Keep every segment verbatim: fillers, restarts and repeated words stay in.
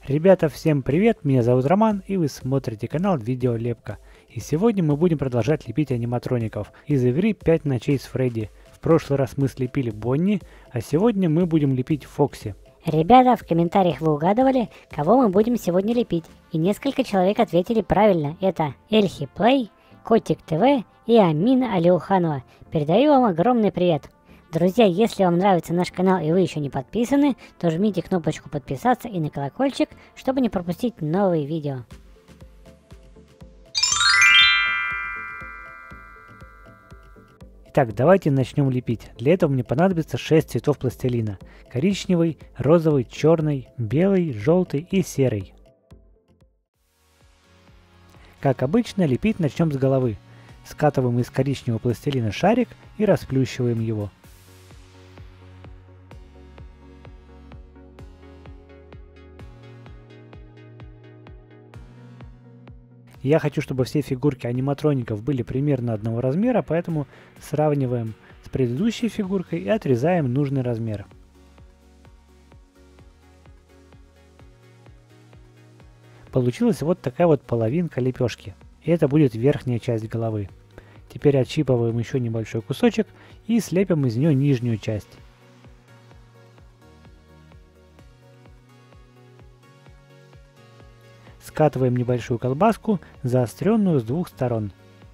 Ребята, всем привет, меня зовут Роман, и вы смотрите канал Видеолепка. И сегодня мы будем продолжать лепить аниматроников из игры пять ночей с Фредди. В прошлый раз мы слепили Бонни, а сегодня мы будем лепить Фокси. Ребята, в комментариях вы угадывали, кого мы будем сегодня лепить. И несколько человек ответили правильно. Это Эльхи Плей, Котик ТВ и Амина Алиуханова. Передаю вам огромный привет. Друзья, если вам нравится наш канал и вы еще не подписаны, то жмите кнопочку подписаться и на колокольчик, чтобы не пропустить новые видео. Итак, давайте начнем лепить. Для этого мне понадобится шесть цветов пластилина. Коричневый, розовый, черный, белый, желтый и серый. Как обычно, лепить начнем с головы. Скатываем из коричневого пластилина шарик и расплющиваем его. Я хочу, чтобы все фигурки аниматроников были примерно одного размера, поэтому сравниваем с предыдущей фигуркой и отрезаем нужный размер. Получилась вот такая вот половинка лепешки. И это будет верхняя часть головы. Теперь отщипываем еще небольшой кусочек и слепим из нее нижнюю часть. Скатываем небольшую колбаску, заостренную с двух сторон.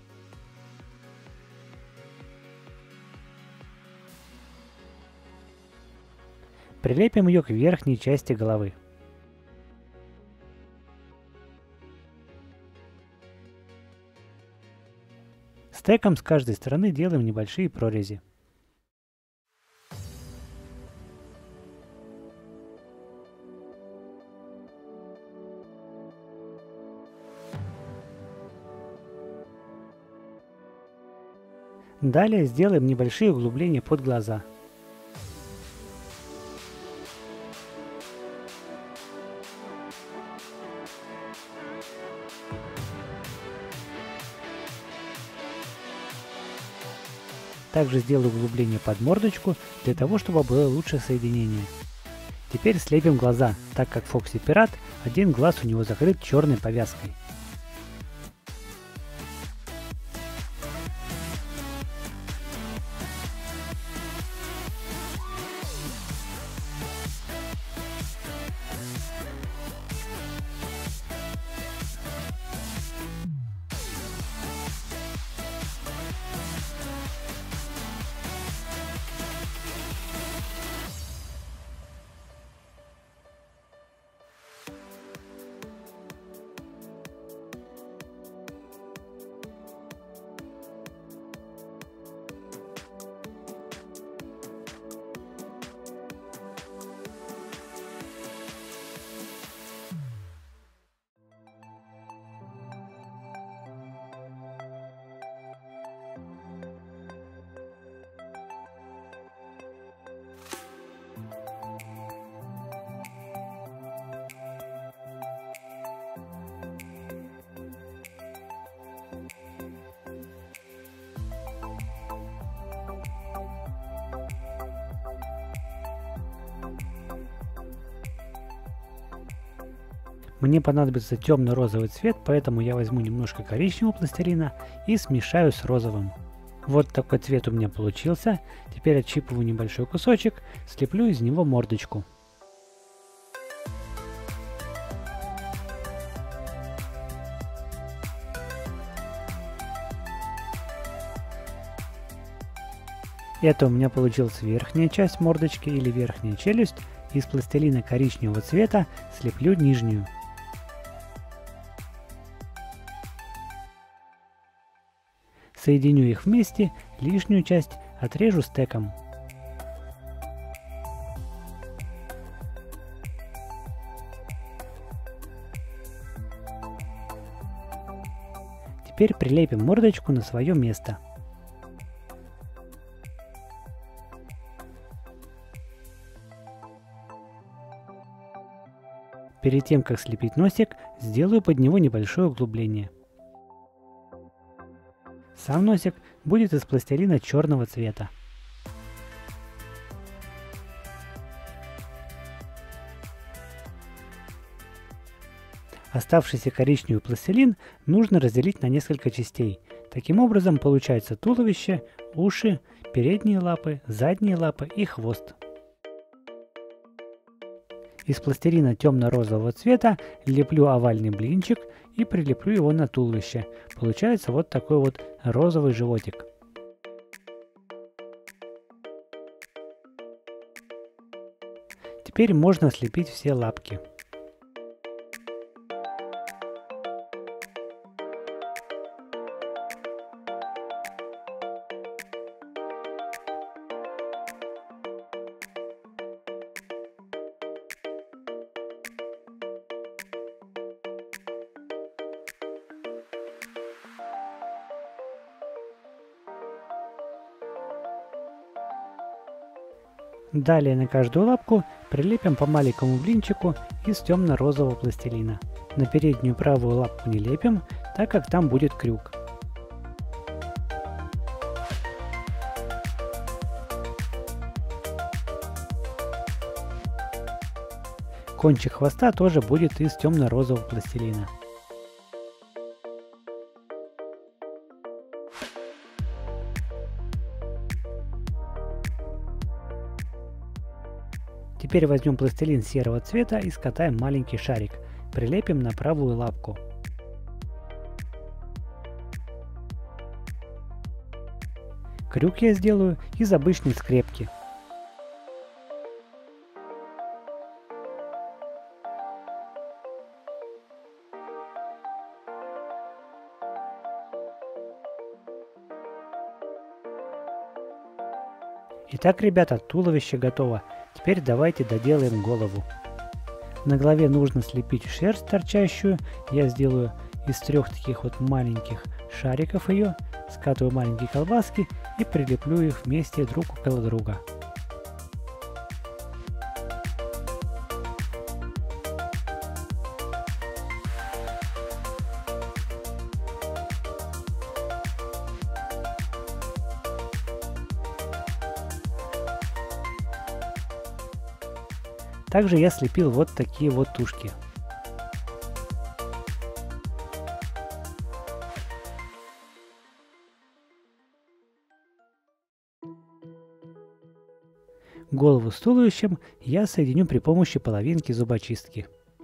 Прилепим ее к верхней части головы. Стеком с каждой стороны делаем небольшие прорези. Далее сделаем небольшие углубления под глаза. Также сделаю углубление под мордочку, для того, чтобы было лучшее соединение. Теперь слепим глаза, так как Фокси пират, один глаз у него закрыт черной повязкой. Мне понадобится темно-розовый цвет, поэтому я возьму немножко коричневого пластилина и смешаю с розовым. Вот такой цвет у меня получился. Теперь отщипываю небольшой кусочек, слеплю из него мордочку. Это у меня получилась верхняя часть мордочки или верхняя челюсть. Из пластилина коричневого цвета слеплю нижнюю. Соединю их вместе, лишнюю часть отрежу стеком. Теперь прилепим мордочку на свое место. Перед тем, как слепить носик, сделаю под него небольшое углубление. Сам носик будет из пластилина черного цвета. Оставшийся коричневый пластилин нужно разделить на несколько частей. Таким образом получается туловище, уши, передние лапы, задние лапы и хвост. Из пластилина темно-розового цвета леплю овальный блинчик и прилеплю его на туловище. Получается вот такой вот розовый животик. Теперь можно слепить все лапки. Далее на каждую лапку прилепим по маленькому блинчику из темно-розового пластилина. На переднюю правую лапку не лепим, так как там будет крюк. Кончик хвоста тоже будет из темно-розового пластилина. Теперь возьмем пластилин серого цвета и скатаем маленький шарик. Прилепим на правую лапку. Крюк я сделаю из обычной скрепки. Итак, ребята, туловище готово. Теперь давайте доделаем голову. На голове нужно слепить шерсть торчащую. Я сделаю из трех таких вот маленьких шариков ее, скатываю маленькие колбаски и прилеплю их вместе друг около друга. Также я слепил вот такие вот тушки. Голову с туловищем я соединю при помощи половинки зубочистки.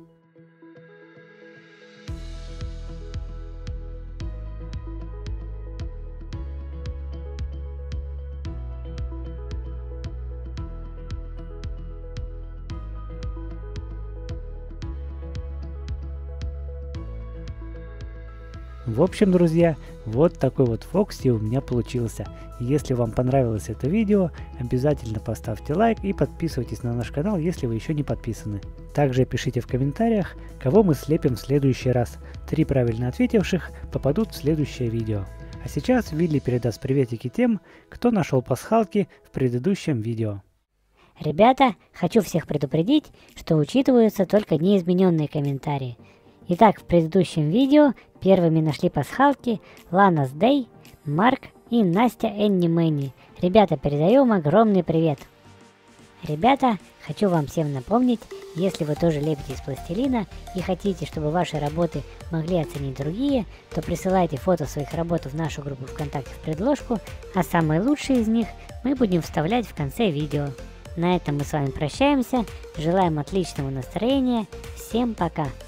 В общем, друзья, вот такой вот Фокси у меня получился. Если вам понравилось это видео, обязательно поставьте лайк и подписывайтесь на наш канал, если вы еще не подписаны. Также пишите в комментариях, кого мы слепим в следующий раз. Три правильно ответивших попадут в следующее видео. А сейчас Вилли передаст приветики тем, кто нашел пасхалки в предыдущем видео. Ребята, хочу всех предупредить, что учитываются только неизмененные комментарии. Итак, в предыдущем видео первыми нашли пасхалки Ланас Дэй, Марк и Настя Энни Мэнни. Ребята, передаем огромный привет. Ребята, хочу вам всем напомнить, если вы тоже лепите из пластилина и хотите, чтобы ваши работы могли оценить другие, то присылайте фото своих работ в нашу группу ВКонтакте в предложку, а самые лучшие из них мы будем вставлять в конце видео. На этом мы с вами прощаемся, желаем отличного настроения, всем пока!